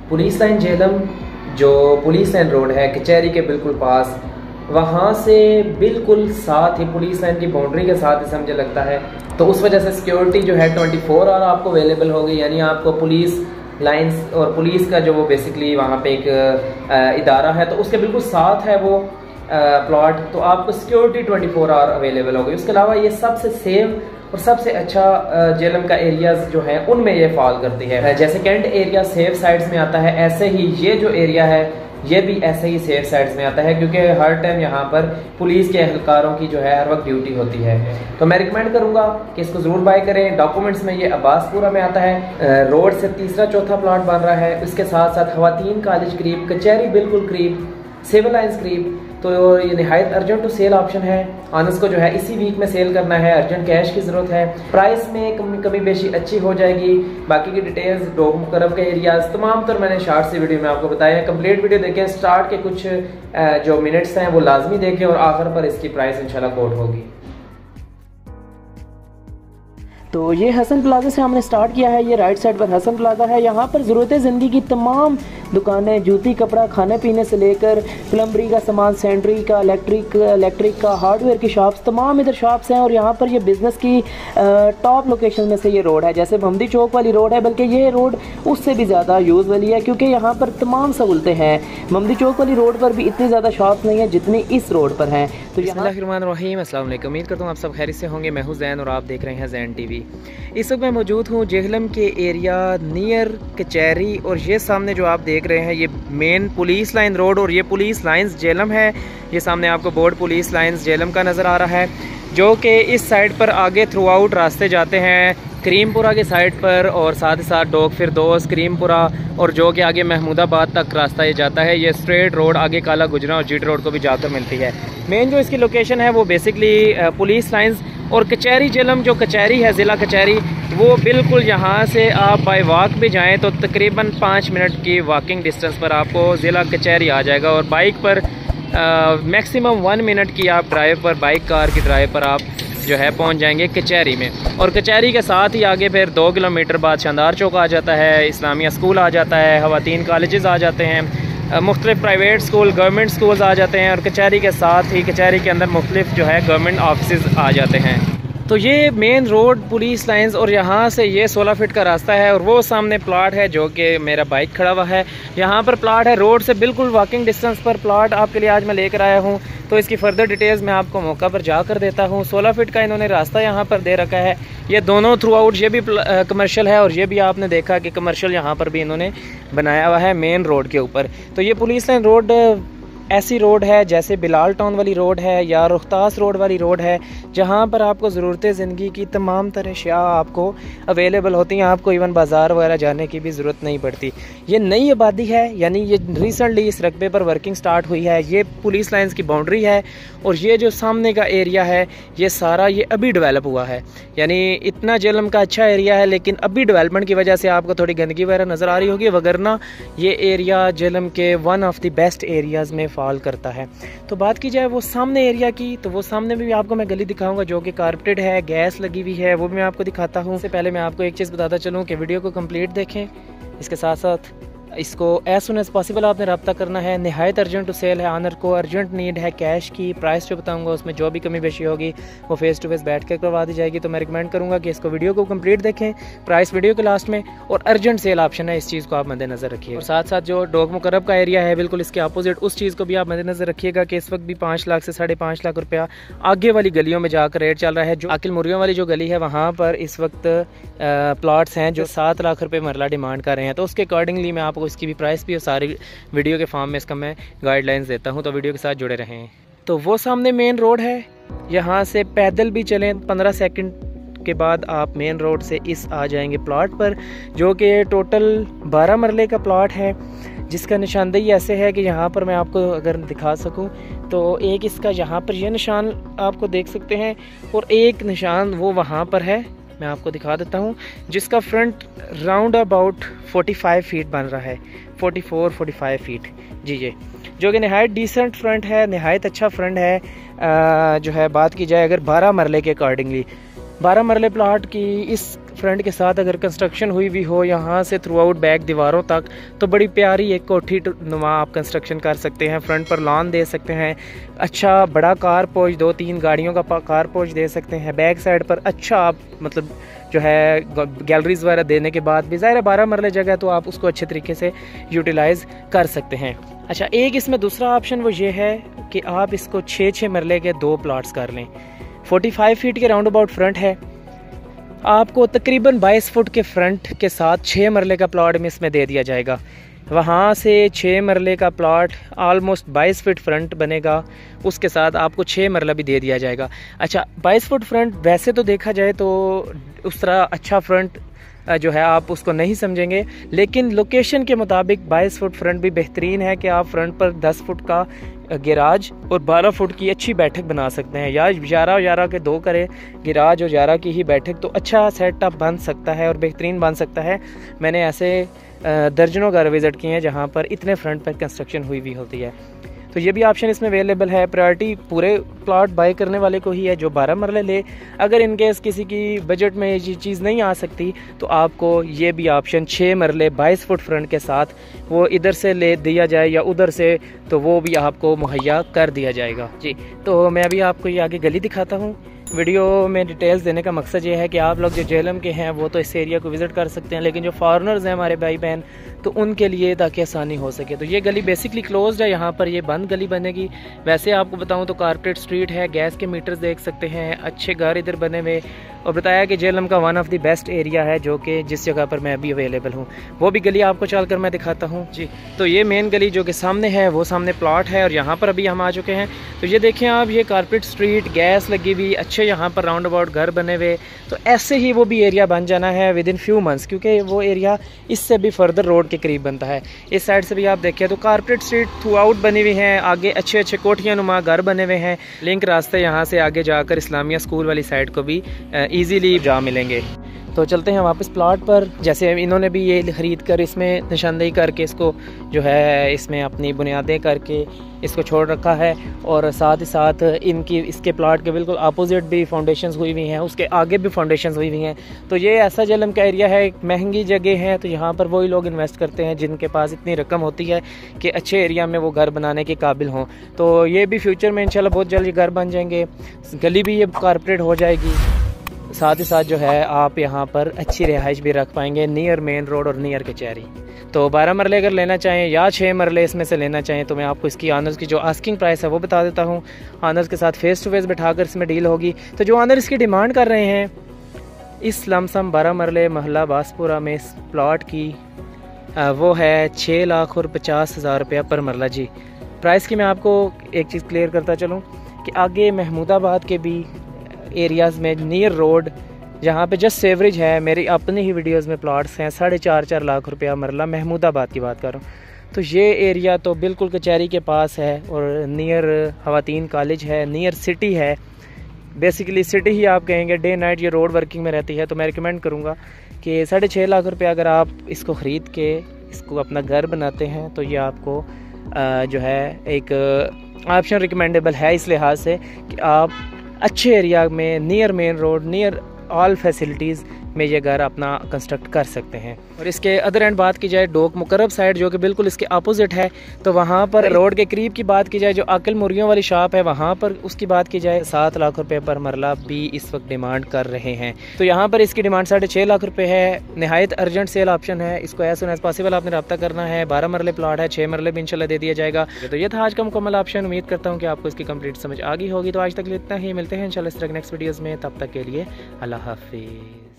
Police line Jhelum, जो police line road है कचहरी के बिल्कुल पास, वहाँ से बिल्कुल साथ ही पुलिस लाइन की बाउंड्री के साथ ही समझे लगता है। तो उस वजह से सिक्योरिटी जो है 24 आवर आपको अवेलेबल होगी, यानी आपको पुलिस लाइंस और पुलिस का जो वो बेसिकली वहाँ पे एक इदारा है तो उसके बिल्कुल साथ है वो प्लॉट, तो आपको सिक्योरिटी 24 आवर अवेलेबल होगी। उसके अलावा ये सबसे सेफ और सबसे अच्छा झेलम का एरियाज जो है उनमें ये फॉल करती है। जैसे कैंट एरिया सेफ साइड्स में आता है, ऐसे ही ये जो एरिया है ये भी ऐसे ही सेफ साइड्स में आता है, क्योंकि हर टाइम यहाँ पर पुलिस के एहलकारों की जो है हर वक्त ड्यूटी होती है। तो मैं रिकमेंड करूँगा कि इसको ज़रूर बाय करें। डॉक्यूमेंट्स में ये अब्बासपुरा में आता है, रोड से तीसरा चौथा प्लॉट बन रहा है। उसके साथ साथ खवातीन कॉलेज करीब, कचहरी बिल्कुल करीब, सिविल लाइंस करीब। तो ये निहायत अर्जेंट टू सेल ऑप्शन है। ऑनर्स को जो है इसी वीक में सेल करना है, अर्जेंट कैश की ज़रूरत है। प्राइस में कमी बेशी अच्छी हो जाएगी। बाकी की डिटेल्स, डोक मुकरब के एरियाज तमाम तर मैंने शॉर्ट से वीडियो में आपको बताया है। कंप्लीट वीडियो देखें, स्टार्ट के कुछ जो मिनट्स हैं वो लाजमी देखें और आखिर पर इसकी प्राइस इंशाल्लाह कोट होगी। तो ये हसन प्लाजा से हमने स्टार्ट किया है। ये राइट साइड पर हसन प्लाजा है। यहाँ पर ज़रूरत ज़िंदगी की तमाम दुकानें, जूती कपड़ा, खाने पीने से लेकर प्लम्बरी का सामान, सैनिटरी का, इलेक्ट्रिक का, हार्डवेयर की शॉप्स, तमाम इधर शॉप्स हैं। और यहाँ पर ये बिज़नेस की टॉप लोकेशन में से ये रोड है। जैसे महमदी चौक वाली रोड है, बल्कि ये रोड उससे भी ज़्यादा यूज़ वाली है, क्योंकि यहाँ पर तमाम सहूलतें हैं। महमदी चौक वाली रोड पर भी इतनी ज़्यादा शॉप्स नहीं है जितनी इस रोड पर हैं। तो बिस्मिल्लाहिर्रहमानिर्रहीम, अस्सलाम वालेकुम। उम्मीद करता हूँ आप सब खैरियत से होंगे। मैं हूँ ज़ैन और आप देख रहे हैं ज़ैन टीवी। इस वक्त मैं मौजूद हूँ झेलम के एरिया नियर कचहरी, और ये सामने जो आप देख रहे हैं ये मेन पुलिस लाइन रोड और ये पुलिस लाइंस झेलम है। ये सामने आपको बोर्ड पुलिस लाइंस झेलम का नज़र आ रहा है, जो कि इस साइड पर आगे थ्रू आउट रास्ते जाते हैं करीमपुरा के साइड पर, और साथ ही साथ डोक फिरदौस, करीमपुरा, और जो कि आगे महमूदाबाद तक रास्ता ये जाता है। ये स्ट्रेट रोड आगे काला गुजरा और जीट रोड को भी जाकर मिलती है। मेन जो इसकी लोकेशन है वो बेसिकली पुलिस लाइंस और कचहरी झेलम, जो कचहरी है ज़िला कचहरी, वो बिल्कुल यहाँ से आप बाय वॉक भी जाएँ तो तकरीबन 5 मिनट की वॉकिंग डिस्टेंस पर आपको ज़िला कचहरी आ जाएगा। और बाइक पर मैक्सिमम 1 मिनट की आप ड्राइव पर, बाइक कार की ड्राइव पर आप जो है पहुंच जाएंगे कचहरी में। और कचहरी के साथ ही आगे फिर 2 किलोमीटर बाद शानदार चौक आ जाता है, इस्लामिया स्कूल आ जाता है, खवातीन कॉलेजेस आ जाते हैं, मुख्तलिफ प्राइवेट स्कूल, गवर्नमेंट स्कूल्स आ जाते हैं, और कचहरी के साथ ही कचहरी के अंदर मुख्तलिफ जो है गवर्नमेंट ऑफिस आ जाते हैं। तो ये मेन रोड पुलिस लाइंस, और यहाँ से ये 16 फीट का रास्ता है। और वो सामने प्लाट है जो कि मेरा बाइक खड़ा हुआ है, यहाँ पर प्लाट है। रोड से बिल्कुल वॉकिंग डिस्टेंस पर प्लाट आपके लिए आज मैं लेकर आया हूँ। तो इसकी फर्दर डिटेल्स मैं आपको मौका पर जाकर देता हूँ। 16 फीट का इन्होंने रास्ता यहाँ पर दे रखा है। ये दोनों थ्रू आउट, ये भी कमर्शियल है और ये भी आपने देखा कि कमर्शियल यहाँ पर भी इन्होंने बनाया हुआ है मेन रोड के ऊपर। तो ये पुलिस लाइन रोड ऐसी रोड है जैसे बिलाल टाउन वाली रोड है या रोहतास रोड वाली रोड है, जहाँ पर आपको ज़रूरत ज़िंदगी की तमाम तरह अशिया आपको अवेलेबल होती हैं। आपको इवन बाज़ार वगैरह जाने की भी ज़रूरत नहीं पड़ती। ये नई आबादी है, यानी ये रिसेंटली इस रकबे पर वर्किंग स्टार्ट हुई है। ये पुलिस लाइंस की बाउंड्री है, और ये जो सामने का एरिया है ये सारा ये अभी डेवलप हुआ है। यानी इतना झेलम का अच्छा एरिया है, लेकिन अभी डेवलपमेंट की वजह से आपको थोड़ी गंदगी वगैरह नज़र आ रही होगी, वगरना ये एरिया झेलम के one of the best areas में फॉल करता है। तो बात की जाए वो सामने एरिया की, तो वो सामने में भी आपको मैं गली दिखाऊंगा जो कि कारपेटेड है, गैस लगी हुई है, वो भी मैं आपको दिखाता हूँ। इससे पहले मैं आपको एक चीज़ बताता चलूँ कि वीडियो को कंप्लीट देखें, इसके साथ साथ इसको एज सुन एज पॉसिबल आपने रब्ता करना है। निहायत अर्जेंट टू सेल है, ऑनर को अर्जेंट नीड है कैश की। प्राइस जो बताऊंगा उसमें जो भी कमी बेशी होगी वो फेस टू फेस बैठ कर करवा दी जाएगी। तो मैं रिकमेंड करूंगा कि इसको वीडियो को कंप्लीट देखें, प्राइस वीडियो के लास्ट में, और अर्जेंट सेल ऑप्शन है, इस चीज़ को आप मद्देनजर रखिए। और साथ साथ जो डोक मुकरब का एरिया है बिल्कुल इसके अपोजिट, उस चीज़ को भी आप मद्देनजर रखिएगा कि इस वक्त भी 5 लाख से 5.5 लाख रुपया आगे वाली गलियों में जाकर रेट चल रहा है। जो आकिल मुर्गियों वाली जो गली है वहाँ पर इस वक्त प्लॉट्स हैं जो 7 लाख रुपये मरला डिमांड कर रहे हैं। तो उसके अकॉर्डिंगली मैं आपको इसकी भी प्राइस भी सारी वीडियो के फॉर्म में इसका मैं गाइडलाइंस देता हूं, तो वीडियो के साथ जुड़े रहें। तो वो सामने मेन रोड है, यहाँ से पैदल भी चलें 15 सेकंड के बाद आप मेन रोड से इस आ जाएंगे प्लॉट पर, जो कि टोटल 12 मरले का प्लॉट है, जिसका निशानदेही ऐसे है कि यहाँ पर मैं आपको अगर दिखा सकूँ तो एक इसका यहाँ पर यह निशान आपको देख सकते हैं, और एक निशान वो वहाँ पर है, मैं आपको दिखा देता हूँ, जिसका फ्रंट राउंड अबाउट 45 फीट बन रहा है, 44-45 फीट जी ये, जो कि नहायत डिसेंट फ्रंट है, नहायत अच्छा फ्रंट है। जो है बात की जाए अगर 12 मरले के अकॉर्डिंगली, 12 मरले प्लाट की इस फ्रंट के साथ अगर कंस्ट्रक्शन हुई भी हो यहाँ से थ्रू आउट बैक दीवारों तक, तो बड़ी प्यारी एक कोठी नुमा आप कंस्ट्रक्शन कर सकते हैं। फ्रंट पर लॉन दे सकते हैं, अच्छा बड़ा कार पोर्च 2-3 गाड़ियों का कार पोर्च दे सकते हैं। बैक साइड पर अच्छा आप मतलब जो है गैलरीज वगैरह देने के बाद भी ज़ाहिर 12 मरले जगह तो आप उसको अच्छे तरीके से यूटिलाइज़ कर सकते हैं। अच्छा, एक इसमें दूसरा ऑप्शन वो ये है कि आप इसको 6-6 मरले के 2 प्लाट्स कर लें। 45 फीट के राउंड अबाउट फ्रंट है, आपको तकरीबन 22 फुट के फ्रंट के साथ 6 मरले का प्लॉट में इसमें दे दिया जाएगा। वहाँ से 6 मरले का प्लॉट ऑलमोस्ट 22 फीट फ्रंट बनेगा, उसके साथ आपको 6 मरला भी दे दिया जाएगा। अच्छा, 22 फुट फ्रंट वैसे तो देखा जाए तो उस तरह अच्छा फ्रंट जो है आप उसको नहीं समझेंगे, लेकिन लोकेशन के मुताबिक 22 फुट फ्रंट भी बेहतरीन है कि आप फ्रंट पर 10 फुट का गिराज और 12 फुट की अच्छी बैठक बना सकते हैं, या 11 के 2 करें गिराज और 11 की ही बैठक, तो अच्छा सेटअप बन सकता है और बेहतरीन बन सकता है। मैंने ऐसे दर्जनों घर विज़िट किए हैं जहाँ पर इतने फ्रंट पर कंस्ट्रक्शन हुई भी होती है। तो ये भी ऑप्शन इसमें अवेलेबल है। प्रायोरिटी पूरे प्लॉट बाय करने वाले को ही है जो 12 मरले ले। अगर इनकेस किसी की बजट में ये चीज़ नहीं आ सकती तो आपको ये भी ऑप्शन 6 मरले 22 फुट फ्रंट के साथ वो इधर से ले दिया जाए या उधर से, तो वो भी आपको मुहैया कर दिया जाएगा जी। तो मैं अभी आपको ये आगे गली दिखाता हूँ। वीडियो में डिटेल्स देने का मकसद ये है कि आप लोग जो जेहलम के हैं वो तो इस एरिया को विज़िट कर सकते हैं, लेकिन जो फॉरेनर्स हैं हमारे भाई बहन, तो उनके लिए ताकि आसानी हो सके। तो ये गली बेसिकली क्लोज्ड है, यहाँ पर ये बंद गली बनेगी। वैसे आपको बताऊं तो कारपेट स्ट्रीट है, गैस के मीटर्स देख सकते हैं, अच्छे घर इधर बने हुए, और बताया कि जेहलम का one of the best area है जो कि जिस जगह पर मैं अभी अवेलेबल हूँ। वो भी गली आपको चल कर मैं दिखाता हूँ जी। तो ये मेन गली जो कि सामने है वो सामने प्लॉट है और यहाँ पर अभी हम आ चुके हैं। तो ये देखें आप, ये कारपेट स्ट्रीट, गैस लगी हुई, अच्छे यहाँ पर राउंड अबाउट घर बने हुए। तो ऐसे ही वो भी एरिया बन जाना है विद इन फ्यू मंथ्स, क्योंकि वो एरिया इससे भी फर्दर रोड के करीब बनता है। इस साइड से भी आप देखें तो कारपेट स्ट्रीट थ्रू आउट बनी हुई हैं, आगे अच्छे अच्छे कोठियाँ नुमा घर बने हुए हैं। लिंक रास्ते यहाँ से आगे जाकर इस्लामिया स्कूल वाली साइड को भी ईजीली जा मिलेंगे। तो चलते हैं वापस प्लॉट पर। जैसे इन्होंने भी ये ख़रीद कर इसमें निशानदेही करके इसको जो है इसमें अपनी बुनियादें करके इसको छोड़ रखा है, और साथ ही साथ इनकी इसके प्लॉट के बिल्कुल अपोजिट भी फाउंडेशंस हुई हुई हैं, उसके आगे भी फाउंडेशंस हुई हुई हैं। तो ये ऐसा जेहलम का एरिया है, महंगी जगह है, तो यहाँ पर वही लोग इन्वेस्ट करते हैं जिनके पास इतनी रकम होती है कि अच्छे एरिया में वो घर बनाने के काबिल हों। तो ये भी फ्यूचर में इंशाल्लाह बहुत जल्द घर बन जाएंगे, गली भी ये कारपोरेट हो जाएगी। साथ ही साथ जो है आप यहाँ पर अच्छी रिहाइश भी रख पाएंगे नियर मेन रोड और नियर कचहरी। तो 12 मरले अगर लेना चाहें या 6 मरले इसमें से लेना चाहें तो मैं आपको इसकी ऑनर्स की जो आस्किंग प्राइस है वो बता देता हूँ। ऑनर्स के साथ फेस टू फेस बैठाकर इसमें डील होगी। तो जो ऑनर इसकी डिमांड कर रहे हैं इस लमसम 12 मरले मोहल्ला बासपुरा में इस प्लॉट की वो है 6,50,000 रुपया पर मरला जी। प्राइस की मैं आपको एक चीज़ क्लियर करता चलूँ कि आगे महमूदाबाद के भी एरियाज़ में नियर रोड जहाँ पे जस्ट एवरेज है, मेरी अपनी ही वीडियोस में प्लॉट्स हैं 4.5 लाख रुपया मरला, महमूदाबाद की बात कर रहा हूँ। तो ये एरिया तो बिल्कुल कचहरी के पास है और नियर खवातीन कॉलेज है, नियर सिटी है। बेसिकली सिटी ही आप कहेंगे, डे नाइट ये रोड वर्किंग में रहती है। तो मैं रिकमेंड करूँगा कि 6.5 लाख रुपया अगर आप इसको ख़रीद के इसको अपना घर बनाते हैं तो ये आपको जो है एक ऑप्शन रिकमेंडेबल है, इस लिहाज से कि आप अच्छे एरिया में near main road, near all facilities में ये घर अपना कंस्ट्रक्ट कर सकते हैं। और इसके अदर एंड बात की जाए डोक मुकर्रब साइड जो कि बिल्कुल इसके अपोजिट है, तो वहाँ पर रोड के करीब की बात की जाए जो अकल मुर्गियों वाली शॉप है वहाँ पर उसकी बात की जाए 7 लाख रुपए पर मरला भी इस वक्त डिमांड कर रहे हैं। तो यहाँ पर इसकी डिमांड 6.5 लाख रुपए है। नहायत अर्जेंट सेल ऑप्शन है, इसको एज सुन एज पॉसिबल आपने रब्ता करना है। 12 मरले प्लॉट है, 6 मरले भी इंशाल्लाह दे दिया जाएगा। तो ये था आज का मुकम्मल ऑप्शन। उम्मीद करता हूँ कि आपको इसकी कंप्लीट समझ आ गई होगी। तो आज तक इतना ही, मिलते हैं इंशाल्लाह इस तरह नेक्स्ट वीडियोज़ में। तब तक के लिए अल्लाह हाफिज़।